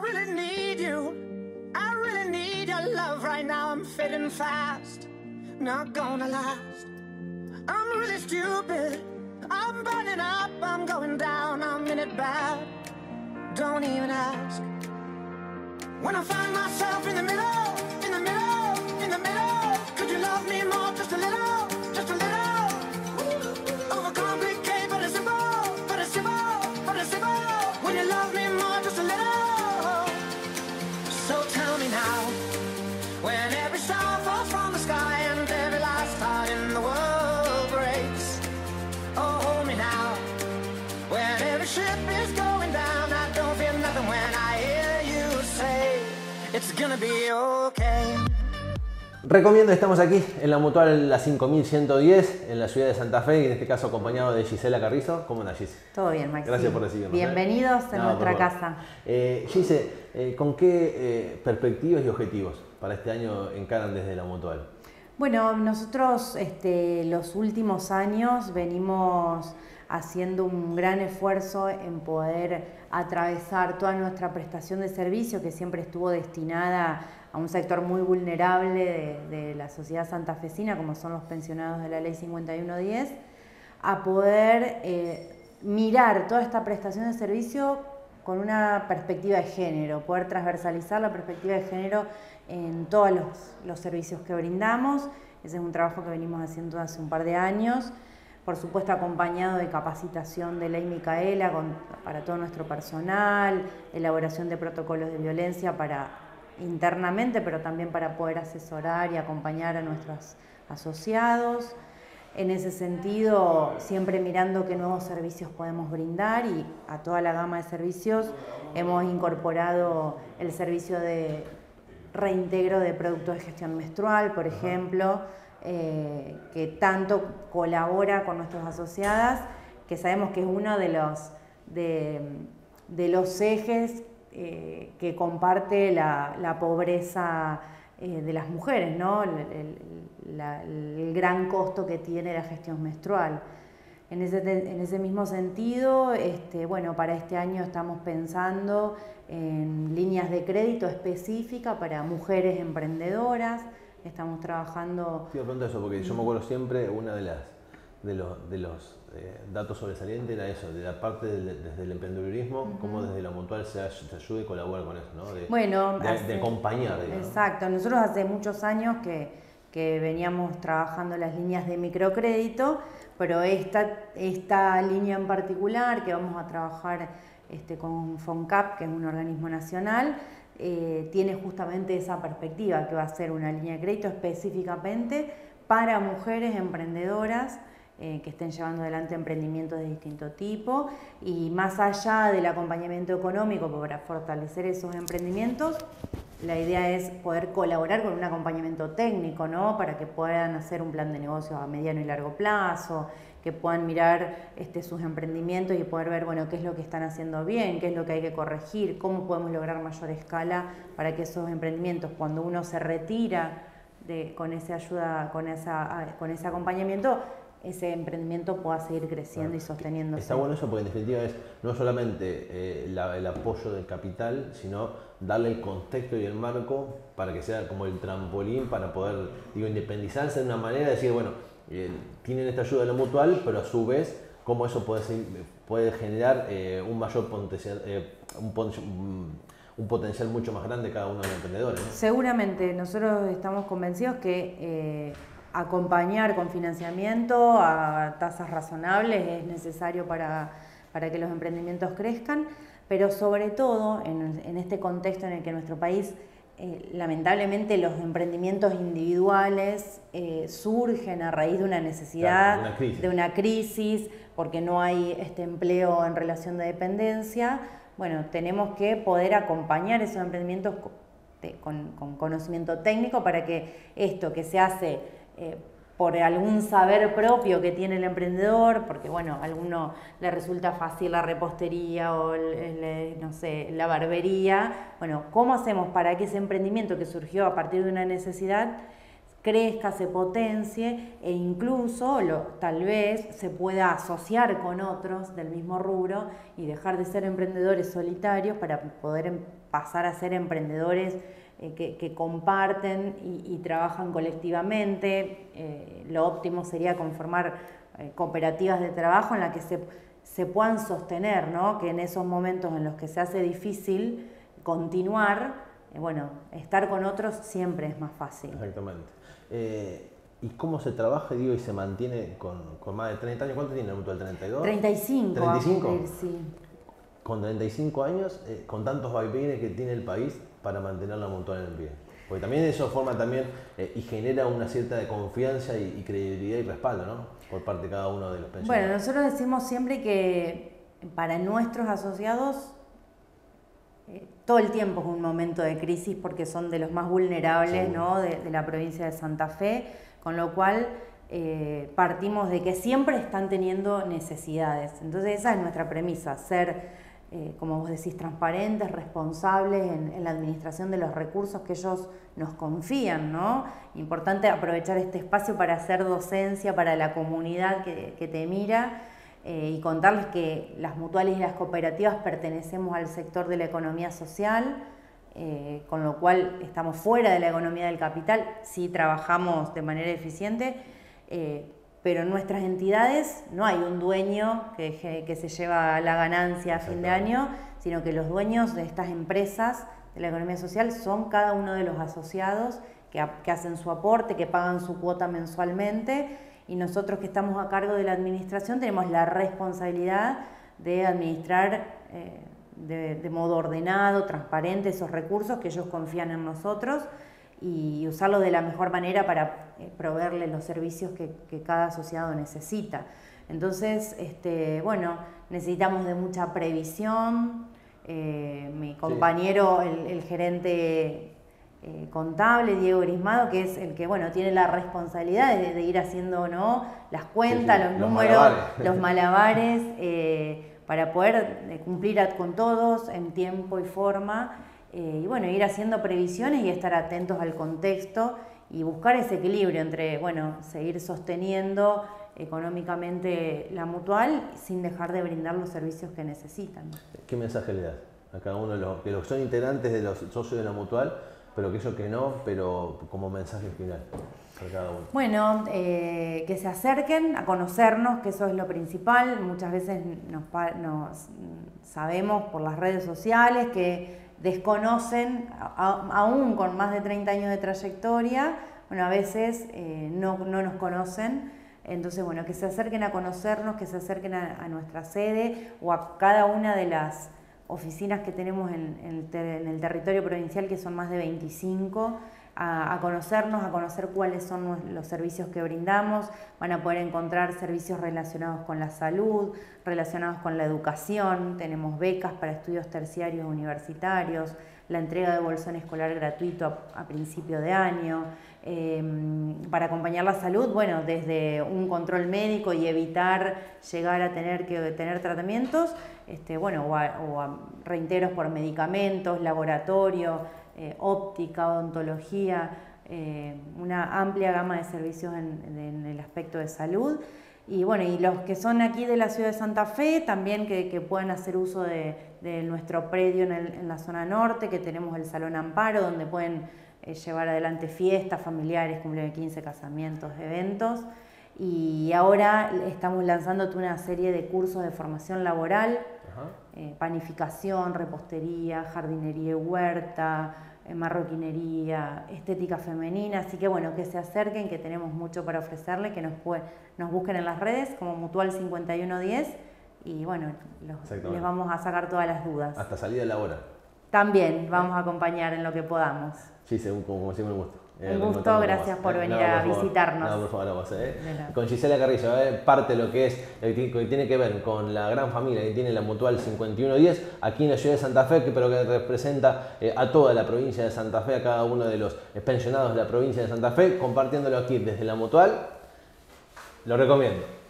really need you. I really need your love right now. I'm fading fast, not gonna last. I'm really stupid. I'm burning up, I'm going down, I'm in it bad. Don't even ask. When I find myself in the middle, in the middle, in the middle, could you love me more, just a little, just a little? Overcomplicate, but it's simple, but it's simple, but it's simple. When you love me more, just a little. So tell me now, when every star falls from the sky and every last heart in the world breaks. Oh, hold me now, when every ship is going down, I don't feel nothing when I hear you say it's gonna be okay. Recomiendo, estamos aquí en la Mutual La 5110, en la ciudad de Santa Fe, y en este caso acompañado de Gisela Carrizo. ¿Cómo andas, Gise? Todo bien, Maxi. Gracias por recibirnos. Bienvenidos a nuestra casa. Gise, ¿con qué perspectivas y objetivos para este año encaran desde la Mutual? Bueno, nosotros los últimos años venimos haciendo un gran esfuerzo en poder atravesar toda nuestra prestación de servicio, que siempre estuvo destinada a un sector muy vulnerable de la sociedad santafesina, como son los pensionados de la Ley 5110, a poder mirar toda esta prestación de servicio con una perspectiva de género, poder transversalizar la perspectiva de género en todos los servicios que brindamos. Ese es un trabajo que venimos haciendo hace un par de años, por supuesto acompañado de capacitación de Ley Micaela para todo nuestro personal, elaboración de protocolos de violencia internamente, pero también para poder asesorar y acompañar a nuestros asociados. En ese sentido, siempre mirando qué nuevos servicios podemos brindar, y a toda la gama de servicios hemos incorporado el servicio de reintegro de productos de gestión menstrual, por ejemplo, que tanto colabora con nuestras asociadas, que sabemos que es uno de los ejes que comparte la pobreza de las mujeres, ¿no? El gran costo que tiene la gestión menstrual. En ese mismo sentido, bueno, para este año estamos pensando en líneas de crédito específicas para mujeres emprendedoras. Estamos trabajando... Te iba a preguntar eso, porque yo me acuerdo siempre, una de los datos sobresalientes era eso, de la parte desde el emprendedurismo, cómo desde la Mutual se ayuda y colabora con eso, ¿no? De acompañar, digamos. Exacto, nosotros hace muchos años que veníamos trabajando las líneas de microcrédito, pero esta línea en particular que vamos a trabajar con FONCAP, que es un organismo nacional, tiene justamente esa perspectiva, que va a ser una línea de crédito específicamente para mujeres emprendedoras que estén llevando adelante emprendimientos de distinto tipo, y más allá del acompañamiento económico para fortalecer esos emprendimientos, la idea es poder colaborar con un acompañamiento técnico, ¿no? Para que puedan hacer un plan de negocio a mediano y largo plazo, que puedan mirar sus emprendimientos y poder ver, bueno, qué es lo que están haciendo bien, qué es lo que hay que corregir, cómo podemos lograr mayor escala para que esos emprendimientos, cuando uno se retira con esa ayuda, con ese acompañamiento, ese emprendimiento pueda seguir creciendo y sosteniéndose. Está bueno eso, porque en definitiva es no solamente el apoyo del capital, sino darle el contexto y el marco para que sea como el trampolín para poder, independizarse de una manera, de decir, bueno, tienen esta ayuda de la Mutual, pero a su vez, cómo eso puede generar un mayor potencial, un potencial mucho más grande cada uno de los emprendedores, ¿no? Seguramente, nosotros estamos convencidos que acompañar con financiamiento a tasas razonables es necesario para que los emprendimientos crezcan, pero sobre todo en este contexto en el que nuestro país, lamentablemente, los emprendimientos individuales surgen a raíz de una necesidad, claro, de una crisis, porque no hay empleo en relación de dependencia. Bueno, tenemos que poder acompañar esos emprendimientos con conocimiento técnico para que esto que se hace por algún saber propio que tiene el emprendedor, porque bueno, a alguno le resulta fácil la repostería o no sé, la barbería. Bueno, ¿cómo hacemos para que ese emprendimiento que surgió a partir de una necesidad crezca, se potencie e incluso tal vez se pueda asociar con otros del mismo rubro y dejar de ser emprendedores solitarios para poder pasar a ser emprendedores que comparten y trabajan colectivamente. Lo óptimo sería conformar cooperativas de trabajo en las que se puedan sostener, ¿no? Que en esos momentos en los que se hace difícil continuar, bueno, estar con otros siempre es más fácil. Exactamente. ¿Y cómo se trabaja, digo, y se mantiene con más de 30 años? ¿Cuánto tiene la Mutual? ¿32? 35. ¿35? Sí. Con 35 años, con tantos vaivenes que tiene el país para mantener la Mutual en pie. Porque también eso forma también y genera una cierta de confianza y credibilidad y respaldo, ¿no? Por parte de cada uno de los pensionados. Bueno, nosotros decimos siempre que para nuestros asociados todo el tiempo es un momento de crisis porque son de los más vulnerables, ¿no? de la provincia de Santa Fe, con lo cual partimos de que siempre están teniendo necesidades. Entonces esa es nuestra premisa, ser, como vos decís, transparentes, responsables en la administración de los recursos que ellos nos confían, ¿no? Importante aprovechar este espacio para hacer docencia para la comunidad que te mira. Y contarles que las mutuales y las cooperativas pertenecemos al sector de la economía social, con lo cual estamos fuera de la economía del capital, sí trabajamos de manera eficiente, pero en nuestras entidades no hay un dueño que se lleva la ganancia a fin de año, sino que los dueños de estas empresas de la economía social son cada uno de los asociados que hacen su aporte, que pagan su cuota mensualmente. Y nosotros que estamos a cargo de la administración tenemos la responsabilidad de administrar de modo ordenado, transparente esos recursos que ellos confían en nosotros y usarlos de la mejor manera para proveerles los servicios que cada asociado necesita. Entonces, bueno, necesitamos de mucha previsión. Mi compañero, el gerente contable, Diego Grismado, que es el que tiene la responsabilidad de ir haciendo, ¿no?, las cuentas, los números, los malabares, para poder cumplir con todos en tiempo y forma, y bueno, ir haciendo previsiones y estar atentos al contexto y buscar ese equilibrio entre, seguir sosteniendo económicamente la mutual sin dejar de brindar los servicios que necesitan. ¿Qué mensaje le das a cada uno de los que son integrantes de los socios de la mutual, pero aquellos que no, pero como mensaje final para cada uno? Bueno, que se acerquen a conocernos, que eso es lo principal. Muchas veces nos sabemos por las redes sociales que desconocen, aún con más de 30 años de trayectoria, a veces no nos conocen. Entonces, que se acerquen a conocernos, que se acerquen a nuestra sede o a cada una de las oficinas que tenemos en el territorio provincial, que son más de 25, a conocernos, a conocer cuáles son los servicios que brindamos. Van a poder encontrar servicios relacionados con la salud, relacionados con la educación. Tenemos becas para estudios terciarios universitarios, la entrega de bolsón escolar gratuito a principio de año. Para acompañar la salud, desde un control médico y evitar llegar a tener que tener tratamientos, o a reintegros por medicamentos, laboratorio, óptica, odontología, una amplia gama de servicios en el aspecto de salud. Y los que son aquí de la ciudad de Santa Fe, también que puedan hacer uso de nuestro predio en la zona norte, que tenemos el Salón Amparo, donde pueden llevar adelante fiestas familiares, cumpleaños de 15, casamientos, eventos. Y ahora estamos lanzando toda una serie de cursos de formación laboral, panificación, repostería, jardinería y huerta, marroquinería, estética femenina. Así que que se acerquen, que tenemos mucho para ofrecerles, que nos busquen en las redes como Mutual 5110 y les vamos a sacar todas las dudas. Hasta salida de la hora. También vamos a acompañar en lo que podamos. Sí, como siempre, un gusto. Un gusto, gracias por venir a visitarnos. No, por favor, a vos. Con Gisela Carrillo, parte de lo que que tiene que ver con la gran familia que tiene la Mutual 5110 aquí en la ciudad de Santa Fe, pero que representa a toda la provincia de Santa Fe, a cada uno de los pensionados de la provincia de Santa Fe, compartiéndolo aquí desde la Mutual. Lo recomiendo.